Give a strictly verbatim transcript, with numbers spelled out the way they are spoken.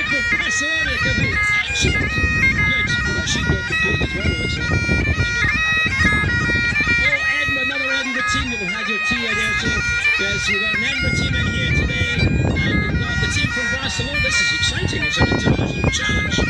Barcelona, come in. Excellent. Good. Well, she will compete as well, looks like. Oh, Edinburgh, another Edinburgh team. You've had your tea there too. Yes, we've got an Edinburgh team in here today. And we've got the team from Barcelona. This is exciting. It's an international challenge.